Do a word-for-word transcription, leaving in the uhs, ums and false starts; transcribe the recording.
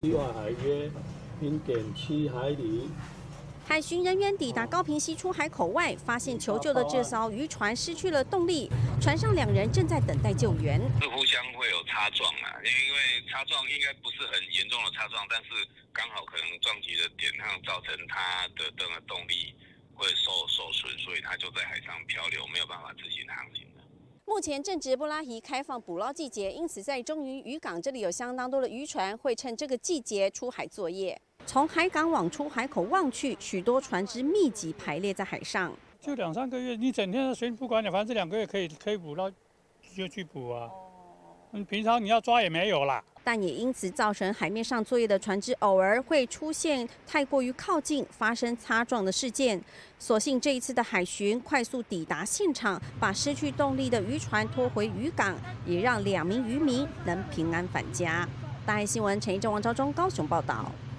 外海约零点七海里。 海巡人员抵达高屏溪出海口外，发现求救的这艘渔船失去了动力，船上两人正在等待救援。 是互相会有擦撞啊，因为擦撞应该不是很严重的擦撞，但是刚好可能撞击的点上造成它的这个动力会受受损，所以它就在海上漂流，没有办法自行航行的。 目前正值布拉提开放捕捞季节，因此在中云渔港这里有相当多的渔船会趁这个季节出海作业。 从海港往出海口望去，许多船只密集排列在海上。 就两三个月，你整天随不管你，反正这两个月可以可以捕到，就去捕啊。嗯，平常你要抓也没有啦。 但也因此造成海面上作业的船只偶尔会出现太过于靠近，发生擦撞的事件。所幸这一次的海巡快速抵达现场，把失去动力的渔船拖回渔港，也让两名渔民能平安返家。大爱新闻陈一正、王昭忠高雄报道。